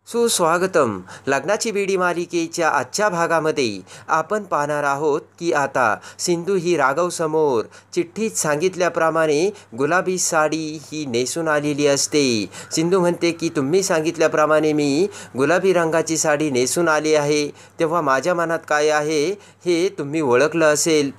सुस्वागतम. लग्नाची बेडी मालिकेच्या आजच्या भागामध्ये आपण पाहणार आहोत की आता सिंधू ही राघव समोर चिठ्ठीत सांगितल्याप्रमाणे गुलाबी साडी ही नेसून आलेली असते. सिंधू म्हणते की तुम्ही सांगितल्याप्रमाणे मी गुलाबी रंगाची साडी नेसून आली आहे. तेव्हा माझ्या मनात काय आहे हे तुम्ही ओळखलं असेल,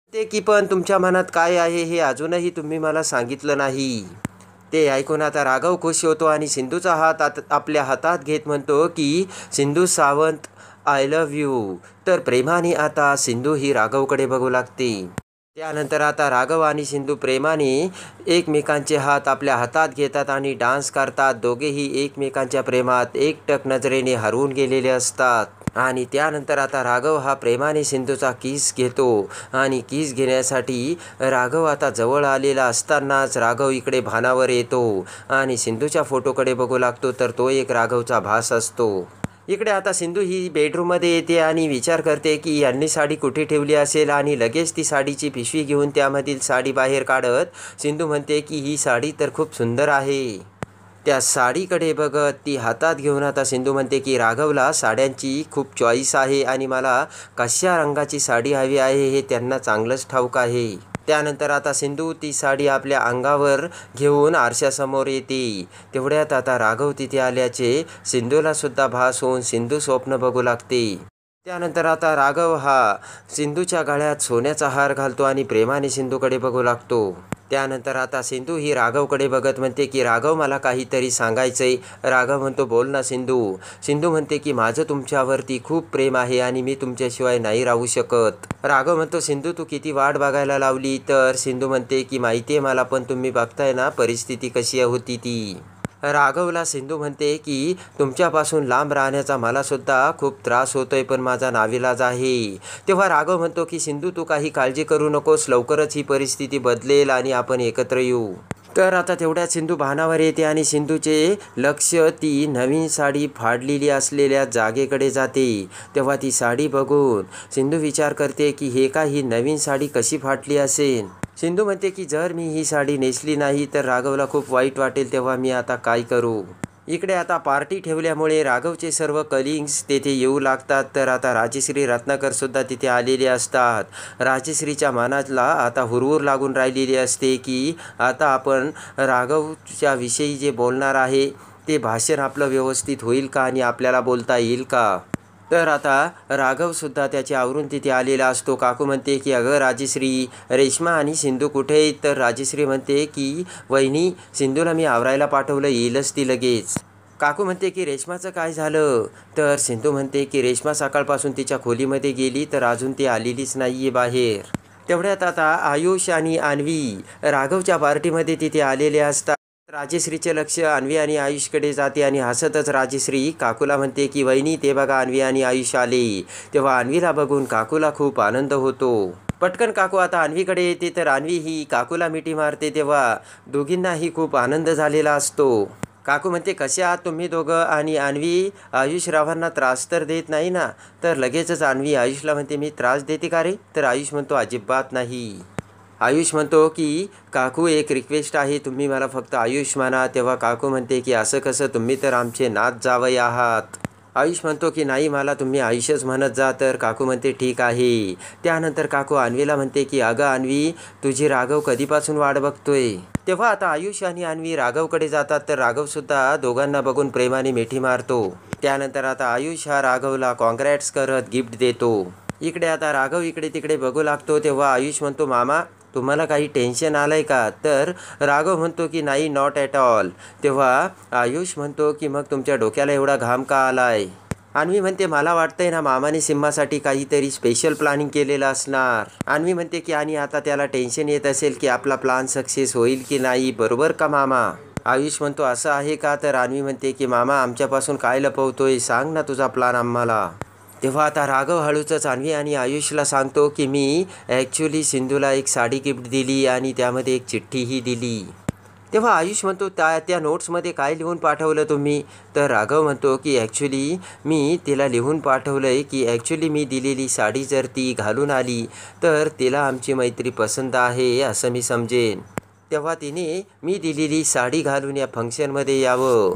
पण तुमच्या मनात काय आहे हे अजूनही तुम्ही मला सांगितलं नाही. ते ऐकून आता राघव खुश होतो आणि सिंधूचा हात आपल्या हातात घेत म्हणतो की Sindhu Sawant, I love you. तर प्रेमाने आता सिंधू ही राघवकडे बघू लागते. त्यानंतर आता राघव आणि सिंधू प्रेमाने एकमेकांचे हात आपल्या हातात घेतात आणि डान्स करतात. दोघेही एकमेकांच्या प्रेमात एकटक नजरेने हरवून गेलेले असतात. आणि त्यानंतर आता राघव हा प्रेमाने सिंधूचा किस घेतो आणि किस घेण्यासाठी राघव आता जवळ आलेला असतानाच राघव इकडे भानावर येतो आणि सिंधूच्या फोटोकडे बघू लागतो. तर तो एक राघवचा भास असतो. इकडे आता सिंधू ही बेडरूममध्ये येते आणि विचार करते की यांनी साडी कुठे ठेवली असेल आणि लगेच ती साडीची पिशवी घेऊन त्यामधील साडी बाहेर काढत सिंधू म्हणते की ही साडी तर खूप सुंदर आहे. त्या साडीकडे बघत ती हातात घेऊन आता सिंधू म्हणते की राघवला साड्यांची खूप चॉईस आहे आणि मला कशा रंगाची साडी हवी आहे हे त्यांना चांगलंच ठाऊक आहे. त्यानंतर आता सिंधू ती साडी आपल्या अंगावर घेऊन आरशासमोर येते. तेवढ्यात आता राघव तिथे आल्याचे सिंधूला सुद्धा भास होऊन सिंधू स्वप्न बघू लागते. त्यानंतर आता राघव हा सिंधूच्या गळ्यात सोन्याचा हार घालतो आणि प्रेमाने सिंधूकडे बघू लागतो. त्यानंतर आता सिंधू ही राघवकडे बघत म्हणते की राघव मला काहीतरी सांगायचंय. राघव म्हणतो बोल ना सिंधू. सिंधू म्हणते की माझं तुमच्यावरती खूप प्रेम आहे आणि मी तुमच्याशिवाय नाही राहू शकत. राघव म्हणतो सिंधू तू किती वाट बघायला लावली. तर सिंधू म्हणते की माहिती आहे मला, पण तुम्ही बघताय ना परिस्थिती कशी होती ती. राघवला सिंधू म्हणते की तुमच्यापासून लांब राहण्याचा मला सुद्धा खूप त्रास होतोय, पण माझा नाविलाज आहे. तेव्हा राघव म्हणतो की सिंधू तू काही काळजी करू नकोस, लवकरच ही परिस्थिती बदलेल आणि आपण एकत्र येऊ. तर आता तेवढ्यात सिंधू भानावर येते आणि सिंधूचे लक्ष ती नवीन साडी फाडलेली असलेल्या जागेकडे जाते. तेव्हा ती साडी बघून सिंधू विचार करते की हे का ही नवीन साडी कशी फाटली असेल. सिंधू म्हणते की जर मी ही साडी नेसली नाही तर राघवला खूप वाईट वाटेल. तेव्हा मी आता काय करू. इकडे आता पार्टी ठेवल्यामुळे राघवचे सर्व कलिग्स तेथे येऊ लागतात. तर आता राजश्री रत्नाकर सुद्धा तिथे आलेले असतात. राजश्रीच्या मनाला आता हुरहुर लागून राहिलेली असते की आता आपण राघवच्या विषयी जे बोलणार आहे ते भाषण आपलं व्यवस्थित होईल का आणि आपल्याला बोलता येईल का. तर आता राघवसुद्धा त्याचे आवरून तिथे आलेला असतो. काकू म्हणते की अगं राजश्री, रेश्मा आणि सिंधू कुठे. तर राजश्री म्हणते की वहिनी सिंधूला मी आवरायला पाठवलं, येईलच ती लगेच. काकू म्हणते की रेश्माचं काय झालं. तर सिंधू म्हणते की रेश्मा सकाळपासून तिच्या खोलीमध्ये गेली तर अजून ती आलेलीच नाही आहे बाहेर. तेवढ्यात आता आयुष आणि अन्वी राघवच्या पार्टीमध्ये तिथे आलेले असतात. राजश्रीचे लक्ष अन्वी आणि आयुषकडे जाते आणि हसतच राजश्री काकूला म्हणते की वहिनी ते बघा अन्वी आणि आयुष आले. तेव्हा अन्वीला बघून काकूला खूप आनंद होतो. पटकन काकू आता अन्वीकडे येते तर अन्वी ही काकूला मिठी मारते. तेव्हा दोघींनाही खूप आनंद झालेला असतो. काकू म्हणते कसे आहात तुम्ही दोघं. आणि अन्वी आयुषरावांना त्रास तर देत नाही ना. तर लगेचच अन्वी आयुषला म्हणते मी त्रास देते का रे. तर आयुष म्हणतो अजिबात नाही. आयुष म्हणतो की काकू एक रिक्वेस्ट आहे, तुम्ही मला फक्त आयुष म्हणा. तेव्हा काकू म्हणते की असं कसं, तुम्ही तर आमचे नात जावई आहात. आयुष म्हणतो की नाही मला तुम्ही आयुषच म्हणत जा. तर काकू म्हणते ठीक आहे. त्यानंतर काकू अन्वीला म्हणते की अगं अन्वी तुझी राघव कधीपासून वाट बघतोय. तेव्हा आता आयुष आणि अन्वी राघवकडे जातात. तर राघवसुद्धा दोघांना बघून प्रेमाने मिठी मारतो. त्यानंतर आता आयुष हा राघवला कॉन्ग्रॅट्स करत गिफ्ट देतो. इकडे आता राघव इकडे तिकडे बघू लागतो. तेव्हा आयुष म्हणतो मामा तुम्हाला काही टेन्शन आलंय का. तर राघव म्हणतो की नाही नॉट ॲट ऑल. तेव्हा आयुष म्हणतो की मग तुमच्या डोक्याला एवढा घाम का आलाय. अन्वी म्हणते मला वाटतंय ना मामाने सिम्मासाठी काहीतरी स्पेशल प्लॅनिंग केलेलं असणार. अन्वी म्हणते की आणि आता त्याला टेन्शन येत असेल की आपला प्लॅन सक्सेस होईल की नाही, बरोबर का मामा. आयुष म्हणतो असं आहे का. तर अन्वी म्हणते की मामा आमच्यापासून काय लपवतोय, सांग ना तुझा प्लॅन आम्हाला. तेव्हा आता राघव हळूच अन्वी आणि आयुषला सांगतो की मी ॲक्च्युली सिंधूला एक साडी गिफ्ट दिली आणि त्यामध्ये एक चिठ्ठीही दिली. तेव्हा आयुष म्हणतो त्या नोट्समध्ये काय लिहून पाठवलं तुम्ही. तर राघव म्हणतो की ॲक्च्युली मी तिला लिहून पाठवलं आहे की ॲक्च्युली मी दिलेली साडी जर ती घालून आली तर तिला आमची मैत्री पसंत आहे असं मी समजेन. तेव्हा तिने मी दिलेली साडी घालून या फंक्शनमध्ये यावं.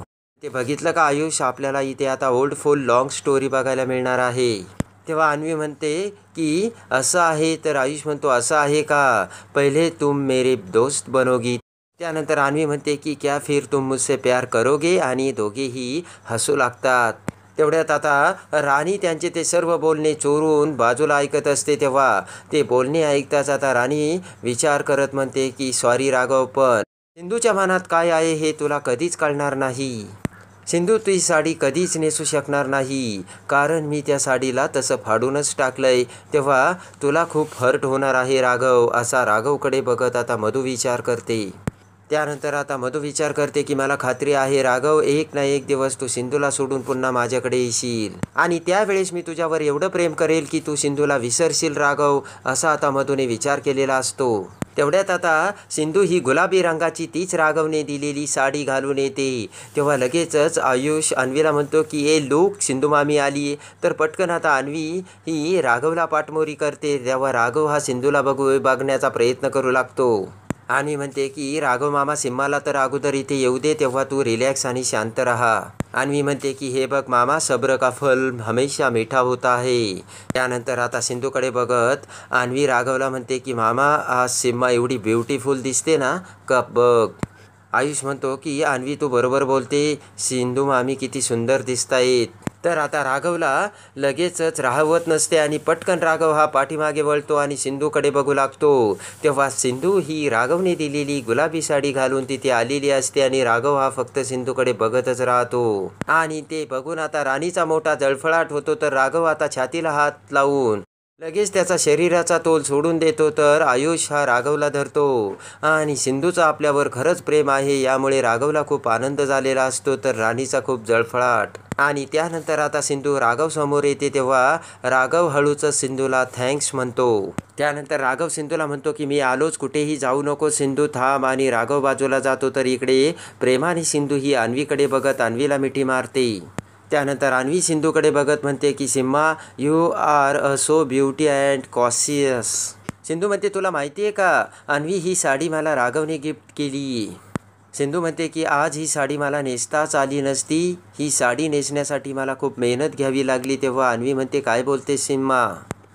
ते बघितलं का आयुष, आपल्याला इथे आता ओल्ड फुल लॉंग स्टोरी बघायला मिळणार आहे. तेव्हा अन्वी म्हणते की असं आहे, तर आयुष म्हणतो असं आहे का, पहिले तुम मेरे दोस्त बनोगी. त्यानंतर अन्वी म्हणते की क्या फिर तुम मुझसे प्यार करोगे, आणि दोघेही हसू लागतात. तेवढ्यात आता राणी त्यांचे ते सर्व बोलणे चोरून बाजूला ऐकत असते. तेव्हा ते बोलणे ऐकताच आता राणी विचार करत म्हणते की सॉरी राघव, पण सिंधूच्या मनात काय आहे हे तुला कधीच कळणार नाही. सिंधू ती साडी कधीच नेसू शकणार नाही, कारण मी त्या साडीला तसं फाडूनच टाकलंय. तेव्हा तुला खूप हर्ट होणार आहे राघव, असा राघवकडे बघत आता मधू विचार करते. त्यानंतर आता मधू विचार करते की मला खात्री आहे राघव, एक ना एक दिवस तू सिंधूला सोडून पुन्हा माझ्याकडे येशील, आणि त्यावेळेस मी तुझ्यावर एवढं प्रेम करेल की तू सिंधूला विसरशील राघव, असा आता मधूने विचार केलेला असतो. तेवढ्यात आता सिंधू ही गुलाबी रंगाची तीच राघवने दिलेली साडी घालून येते. तेव्हा लगेचच आयुष अन्वीला म्हणतो की ए लूक, सिंधू मामी आली. तर पटकन आता अन्वी ही राघवला पाठमोरी करते. तेव्हा राघव हा सिंधूला बघण्याचा प्रयत्न करू लागतो. अन्वी म्हणते की राघव मामा, सिम्माला तर अगोदर इथे येऊ दे, तेव्हा तू रिलॅक्स आणि शांत राहा. अन्वी म्हणते की हे बघ मामा, सब्र का फल हमेशा मीठा होता है. त्यानंतर आता सिंधूकडे बघत अन्वी राघवला म्हणते की मामा, आज सिम्मा एवढी ब्युटिफुल दिसते ना, का बघ. आयुष म्हणतो की अन्वी तू बरोबर बोलते, सिंधू मामी किती सुंदर दिसतायत. तर आता राघवला लगेचच राहवत नसते आणि पटकन राघव हा पाठीमागे वळतो आणि सिंधूकडे बघू लागतो. तेव्हा सिंधू ही राघवने दिलेली गुलाबी साडी घालून तिथे आलेली असते आणि राघव हा फक्त सिंधूकडे बघतच राहतो. आणि ते बघून आता राणीचा मोठा जळफळाट होतो. तर राघव आता छातीला हात लावून लगेच त्याचा शरीराचा तोल सोडून देतो. तर आयुष हा राघवला धरतो आणि सिंधूचं आपल्यावर खरंच प्रेम आहे यामुळे राघवला खूप आनंद झालेला असतो. तर राणीचा खूप जळफळाट. आणि त्यानंतर आता सिंधू राघव समोर येते. तेव्हा राघव हळूच सिंधूला थँक्स म्हणतो. त्यानंतर राघव सिंधूला म्हणतो की मी आलोच, कुठेही जाऊ नको सिंधू, थांब. आणि राघव बाजूला जातो. तर इकडे प्रेमाने सिंधू ही अन्वीकडे बघत अन्वीला मिठी मारते. त्यानंतर अन्वी सिंधूकडे बघत म्हणते की Simma, you are a so beauty and cautious. Sindhu म्हणते तुला माहिती आहे का, अन्वी ही साडी मला राघवने गिफ्ट केली. सिंधू म्हणते की आज ही साडी मला नेसताच आली नसती, ही साडी नेसण्यासाठी मला खूप मेहनत घ्यावी लागली. तेव्हा अन्वी म्हणते काय बोलते सिम्मा.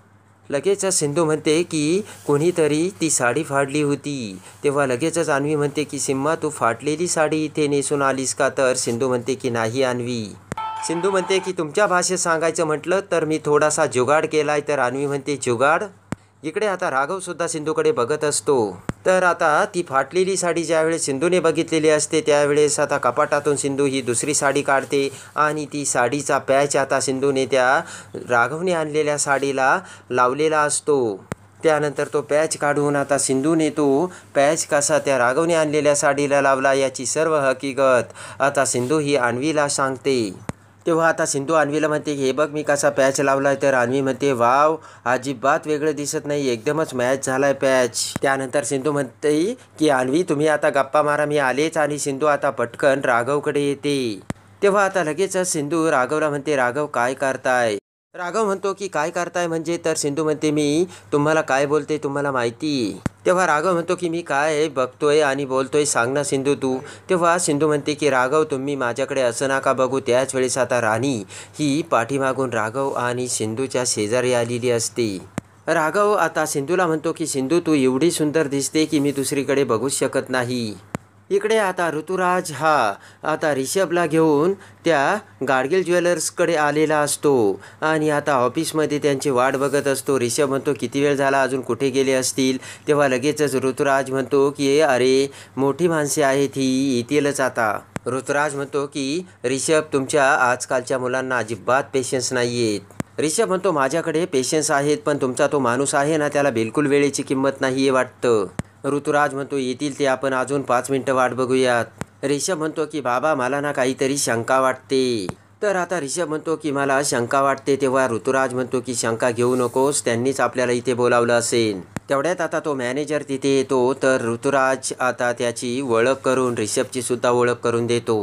लगेचच सिंधू म्हणते की कोणीतरी ती साडी फाडली होती. तेव्हा लगेचच अन्वी म्हणते की सिम्मा, तू फाटलेली साडी इथे नेसून आलीस का. तर सिंधू म्हणते की नाही अन्वी. सिंधू म्हणते की तुमच्या भाषेत सांगायचं म्हटलं तर मी थोडासा जुगाड केलाय. तर अन्वी म्हणते जुगाड. इकडे आता राघव सुद्धा सिंधूकडे बघत असतो. तर आता ती फाटलेली साडी ज्यावेळेस सिंधूने बघितलेली असते त्यावेळेस आता कपाटातून सिंधू ही दुसरी साडी काढते आणि ती साडीचा पॅच आता सिंधूने त्या राघवने आणलेल्या साडीला लावलेला असतो. त्यानंतर तो पॅच काढून आता सिंधूने तो पॅच कसा त्या राघवने आणलेल्या साडीला लावला याची सर्व हकीकत आता सिंधू ही अन्वीला सांगते. तेव्हा आता सिंधू अन्वीला म्हणते हे बघ मी कसा पॅच लावलाय. तर अन्वी म्हणते वाव, अजिबात वेगळं दिसत नाही, एकदमच मॅच झालाय पॅच. त्यानंतर सिंधू म्हणते की अन्वी तुम्ही आता गप्पा मारा, मी आलेच. आणि सिंधू आता पटकन राघवकडे येते. तेव्हा आता लगेचच सिंधू राघवला म्हणते राघव काय करताय. राघव म्हणतो की काय करताय म्हणजे. तर सिंधू म्हणते मी तुम्हाला काय बोलते तुम्हाला माहिती. तेव्हा राघव म्हणतो की मी काय बघतोय आणि बोलतोय, सांग ना सिंधू तू. तेव्हा सिंधू म्हणते की राघव तुम्ही माझ्याकडे असं नका बघू. त्याच वेळेस आता राणी ही पाठीमागून राघव आणि सिंधूच्या शेजारी आलेली असते. राघव आता सिंधूला म्हणतो की सिंधू तू एवढी सुंदर दिसते की मी दुसरीकडे बघूच शकत नाही. इकडे आता ऋतुराज हा आता रिषभला घेऊन त्या गाडगिल ज्वेलर्सकडे आलेला असतो आणि आता ऑफिसमध्ये त्यांची वाट बघत असतो. रिषभ म्हणतो किती वेळ झाला, अजून कुठे गेले असतील. तेव्हा लगेचच ऋतुराज म्हणतो की अरे मोठी माणसे आहेत, ही येतीलच आता. ऋतुराज म्हणतो की रिषभ तुमच्या आजकालच्या मुलांना अजिबात पेशन्स नाही आहेत. रिषभ म्हणतो माझ्याकडे पेशन्स आहेत, पण तुमचा तो माणूस आहे ना त्याला बिलकुल वेळेची किंमत नाही आहे वाटतं. ऋतुराज म्हणतो येतील ते, आपण अजून 5 मिनटं वाट बघूयात. रिषभ म्हणतो की बाबा मला ना काहीतरी शंका वाटते. तर आता रिषभ म्हणतो की मला शंका वाटते. तेव्हा ऋतुराज म्हणतो की शंका घेऊ नकोस, त्यांनीच आपल्याला इथे बोलावलं असेल. तेवढ्यात आता तो मॅनेजर तिथे येतो. तर ऋतुराज आता त्याची ओळख करून रिषभची सुद्धा ओळख करून देतो.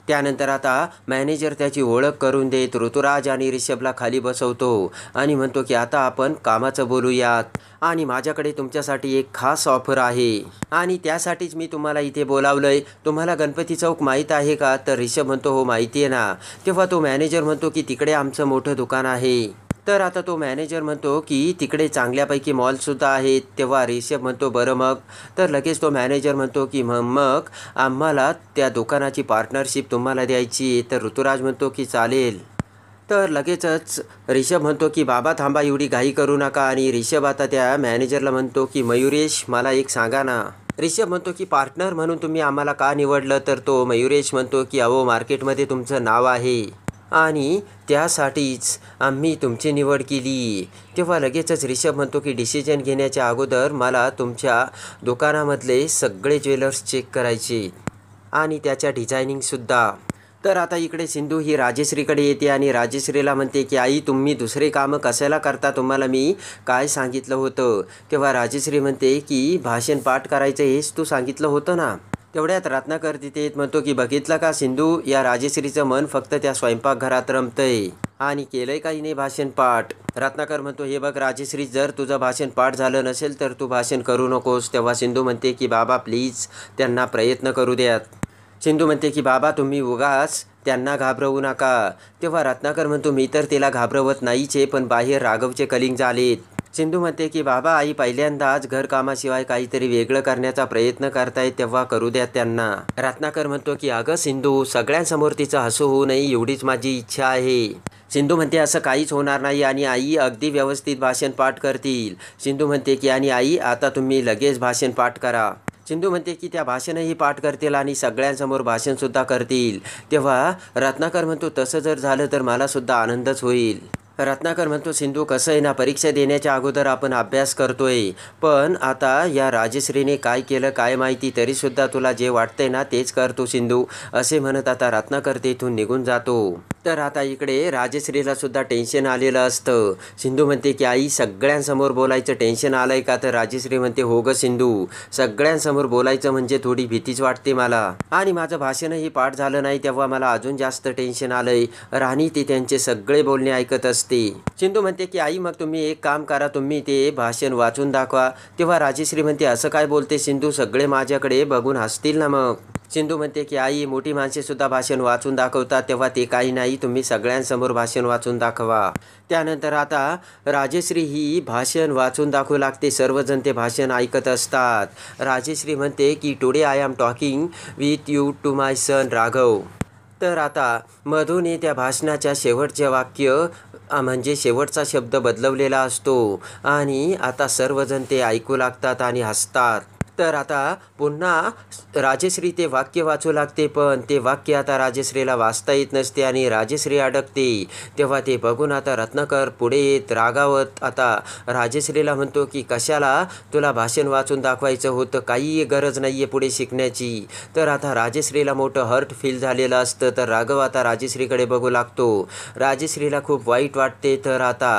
त्यानंतर आता मॅनेजर त्याची ओळख करून देत ऋतुराज आणि रिषभला खाली बसवतो आणि म्हणतो की आता आपण कामाचं बोलूयात आणि माझ्याकडे तुमच्यासाठी एक खास ऑफर आहे आणि त्यासाठीच मी तुम्हाला इथे बोलावलंय. तुम्हाला गणपती चौक माहीत आहे का? तर रिषभ म्हणतो हो माहिती आहे ना. तेव्हा तो मॅनेजर म्हणतो की तिकडे आमचं मोठं दुकान आहे. तर आता तो मॅनेजर म्हणतो की तिकडे चांगल्यापैकी मॉलसुद्धा आहेत. तेव्हा रिषभ म्हणतो बरं मग. तर लगेच तो मॅनेजर म्हणतो की मग आम्हाला त्या दुकानाची पार्टनरशिप तुम्हाला द्यायची. तर ऋतुराज म्हणतो की चालेल. तर लगेचच रिषभ म्हणतो की बाबा थांबा, एवढी घाई करू नका. आणि रिषभ आता त्या मॅनेजरला म्हणतो की मयुरेश मला एक सांगा ना. रिषभ म्हणतो की पार्टनर म्हणून तुम्ही आम्हाला का निवडलं? तर तो मयुरेश म्हणतो की अहो मार्केटमध्ये तुमचं नाव आहे आणि त्यासाठीच आम्ही तुमची निवड केली. तेव्हा लगेचच रिषभ म्हणतो की डिसिजन घेण्याच्या अगोदर मला तुमच्या दुकानामधले सगळे ज्वेलर्स चेक करायचे आणि त्याच्या डिझायनिंगसुद्धा. तर आता इकडे सिंधू ही राजश्रीकडे येते आणि राजश्रीला म्हणते की आई तुम्ही दुसरे कामं कशाला करता? तुम्हाला मी काय सांगितलं होतं? तेव्हा राजश्री म्हणते की भाषण पाठ करायचं हेच तू सांगितलं होतं ना. तेवढ्यात रत्नाकर तिथे येत म्हणतो की बघितलं का सिंधू, या राजश्रीचं मन फक्त त्या स्वयंपाकघरात रमतंय आणि केलंय काही नाही भाषण पाठ. रत्नाकर म्हणतो हे बघ राजश्री, जर तुझं भाषण पाठ झालं नसेल तर तू भाषण करू नकोस. तेव्हा सिंधू म्हणते की बाबा प्लीज त्यांना प्रयत्न करू द्यात. सिंधू म्हणते की बाबा तुम्ही उगाच त्यांना घाबरवू नका. तेव्हा रत्नाकर म्हणतो मी तर तिला घाबरवत नाहीच आहे, पण बाहेर राघवचे कलिंग झालेत. सिंधू म्हणते की बाबा आई पहिल्यांदाच घरकामाशिवाय काहीतरी वेगळं करण्याचा प्रयत्न करतायत, तेव्हा करू द्या त्यांना. रत्नाकर म्हणतो की अगं सिंधू, सगळ्यांसमोर तिचं हसू होऊ नये एवढीच माझी इच्छा आहे. सिंधू म्हणते असं काहीच होणार नाही आणि आई अगदी व्यवस्थित भाषण पाठ करतील. सिंधू म्हणते की आणि आई आता तुम्ही लगेच भाषण पाठ करा. सिंधू म्हणते की त्या भाषणही पाठ करतील आणि सगळ्यांसमोर भाषणसुद्धा करतील. तेव्हा रत्नाकर म्हणतो तसं जर झालं तर मलासुद्धा आनंदच होईल. रत्नाकर म्हणतो सिंधू कसं आहे ना, परीक्षा देण्याच्या अगोदर आपण अभ्यास करतोय, पण आता या राजश्रीने काय केलं काय माहिती, तरीसुद्धा तुला जे वाटतंय ना तेच करतो सिंधू. असे म्हणत आता रत्नाकर तेथून निघून जातो. तर आता इकडे राजश्रीला सुद्धा टेन्शन आलेलं असतं. सिंधू म्हणते की आई सगळ्यांसमोर बोलायचं टेन्शन आलंय का? तर राजश्री म्हणते हो ग सिंधू, सगळ्यांसमोर बोलायचं म्हणजे थोडी भीतीच वाटते मला आणि माझं भाषणही पाठ झालं नाही तेव्हा मला अजून जास्त टेन्शन आलंय. राणी ती त्यांचे सगळे बोलणे ऐकत असते. सिंधू म्हणते की आई मग तुम्ही एक काम करा, तुम्ही ते भाषण वाचून दाखवा. तेव्हा राजश्री म्हणते असं काय बोलते सिंधू, सगळे माझ्याकडे बघून हसतील ना मग. सिंधू म्हणते की आई मोठी माणसे सुद्धा भाषण वाचून दाखवतात, तेव्हा ते काही नाही, तुम्ही सगळ्यांसमोर भाषण वाचून दाखवा. त्यानंतर आता राजश्री ही भाषण वाचून दाखवू लागते. सर्वजण ते भाषण ऐकत असतात. राजश्री म्हणते की today I am talking with you to my son Raghav. तर आता मधूने त्या भाषणाच्या शेवटचे वाक्य म्हणजे शेवटचा शब्द बदलवलेला असतो आणि आता सर्वजण ते ऐकू लागतात आणि हसतात. तर आता पुन्हा राजश्री ते वाक्य वाचू लागते, पण ते वाक्य आता राजश्रीला वाचता येत नसते आणि राजश्री अडकते. तेव्हा ते बघून आता रत्नाकर पुढे येत रागावत आता राजश्रीला म्हणतो की कशाला तुला भाषण वाचून दाखवायचं होतं, काही गरज नाही आहे पुढे शिकण्याची. तर आता राजश्रीला मोठं हर्ट फील झालेलं असतं. तर राघव आता राजश्रीकडे बघू लागतो. राजश्रीला खूप वाईट वाटते. तर आता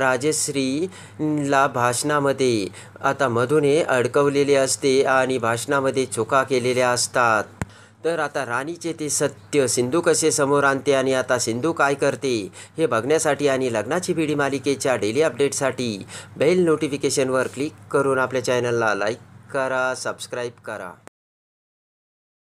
राजश्रीला भाषणामध्ये आता मधूने अडकवलेले असते आणि भाषणामध्ये चुका केलेल्या असतात. तर आता राणीचे ते सत्य सिंधू कसे समोर आणते आणि आता सिंधू काय करते हे बघण्यासाठी आणि लग्नाची बेडी मालिकेच्या डेली अपडेटसाठी बेल नोटिफिकेशनवर क्लिक करून आपल्या चॅनलला लाईक करा, सबस्क्राईब करा.